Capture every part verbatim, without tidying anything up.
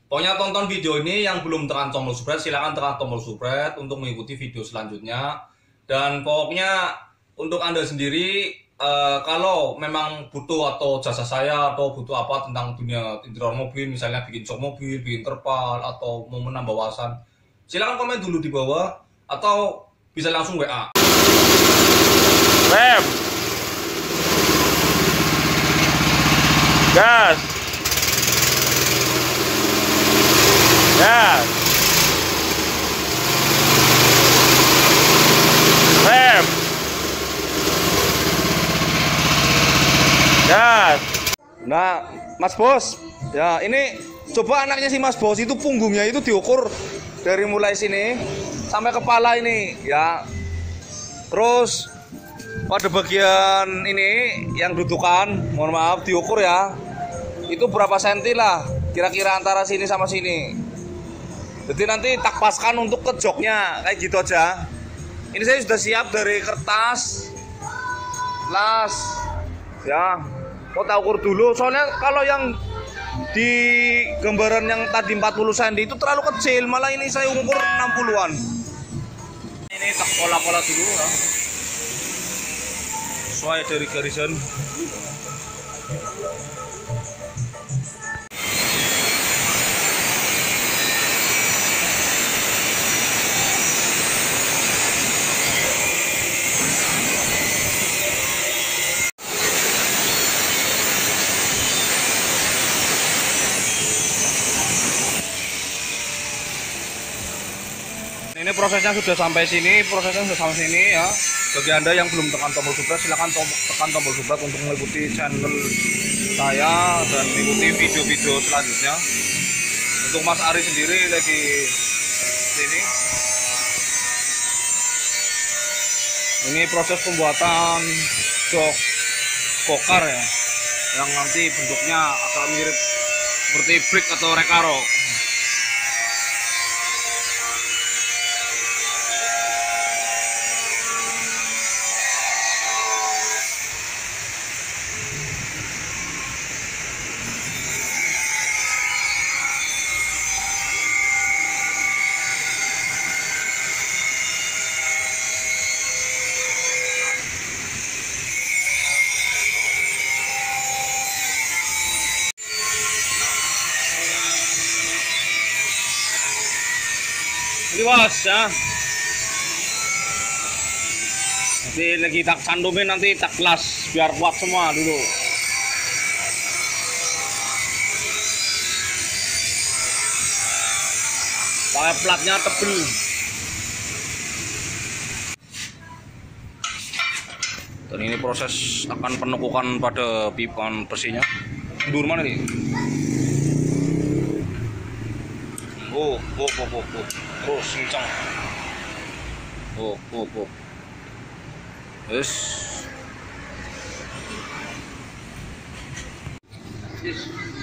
Pokoknya tonton video ini, yang belum tekan tombol subscribe silahkan tekan tombol subscribe untuk mengikuti video selanjutnya. Dan pokoknya untuk Anda sendiri, eh, kalau memang butuh atau jasa saya atau butuh apa tentang dunia interior mobil, misalnya bikin jok mobil, bikin terpal, atau mau menambah wawasan, silahkan komen dulu di bawah atau bisa langsung W A. Rem, gas, gas, rem, gas. Nah, Mas Bos, ya ini coba anaknya si Mas Bos itu punggungnya itu diukur dari mulai sini sampai kepala ini, ya. Terus pada bagian ini yang dudukan, mohon maaf diukur ya. Itu berapa senti lah, kira-kira antara sini sama sini. Jadi nanti tak paskan untuk ke joknya kayak gitu aja. Ini saya sudah siap dari kertas, las, ya. Mau tak ukur dulu, soalnya kalau yang di gambaran yang tadi empat puluh senti itu terlalu kecil, malah ini saya ukur enam puluhan. Ini tak pola-pola dulu ya, sesuai dari garisan. Ini prosesnya sudah sampai sini, prosesnya sudah sampai sini ya. Bagi Anda yang belum tekan tombol subscribe, silahkan tekan tombol subscribe untuk mengikuti channel saya dan mengikuti video-video selanjutnya. Untuk Mas Ari sendiri lagi sini. Ini proses pembuatan jok kokar ya, yang nanti bentuknya akan mirip seperti brick atau recaro. Ini was ya, nanti lagi tak sandumin, nanti tak kelas biar kuat semua dulu. Pakai platnya tebel. Dan ini proses akan penekukan pada pipan besinya. Mundur mana nih? Oh, oh, oh, oh, oh. Terus kencang. Oh, oh, oh. Yes. Yes.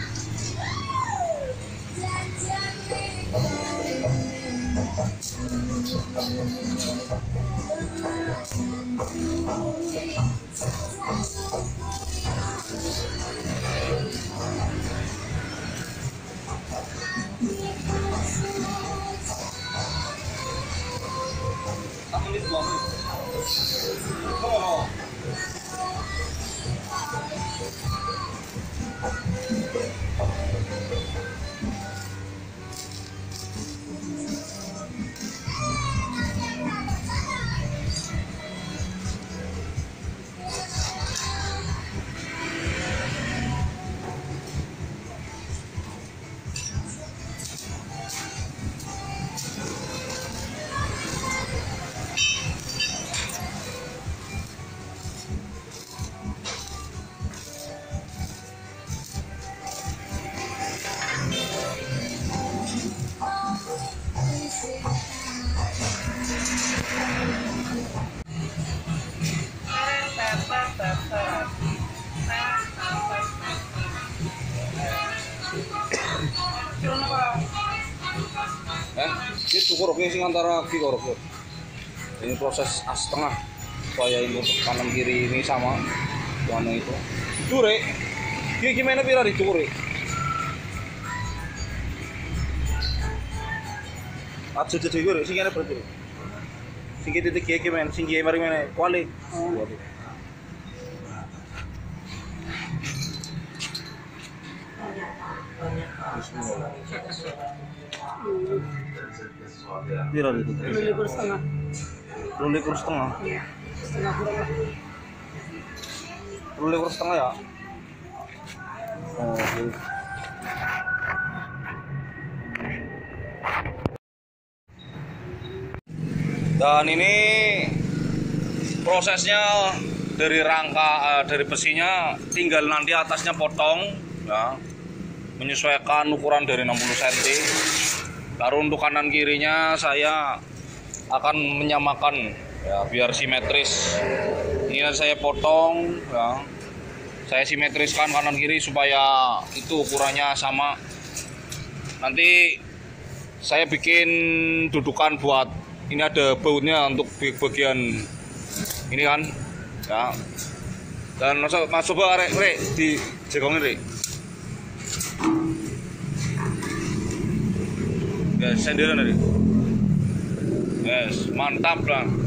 Oh. Eh, ini cukur sing antara kiri korok. Ini proses as tengah supaya ini untuk kanan kiri ini sama warna itu. Cukur, ini gimana pira dicukur? Aja aja iku sing kene berarti. Sing titik iki men, sing iki mari meneh kuali. Piro itu? Likur setengah. Likur setengah. Iya, setengah kurang lah. Likur setengah ya. Oh, oke. Dan ini prosesnya dari rangka, dari besinya tinggal nanti atasnya potong ya, menyesuaikan ukuran dari enam puluh sentimeter. Lalu untuk kanan kirinya saya akan menyamakan ya biar simetris. Ini saya potong ya, saya simetriskan kanan kiri supaya itu ukurannya sama. Nanti saya bikin dudukan buat ini, ada bautnya untuk bagian ini kan ya. Dan mas, mas coba rek rek di jegongin rek. Ya sendiran tadi. Yes, mantap lah.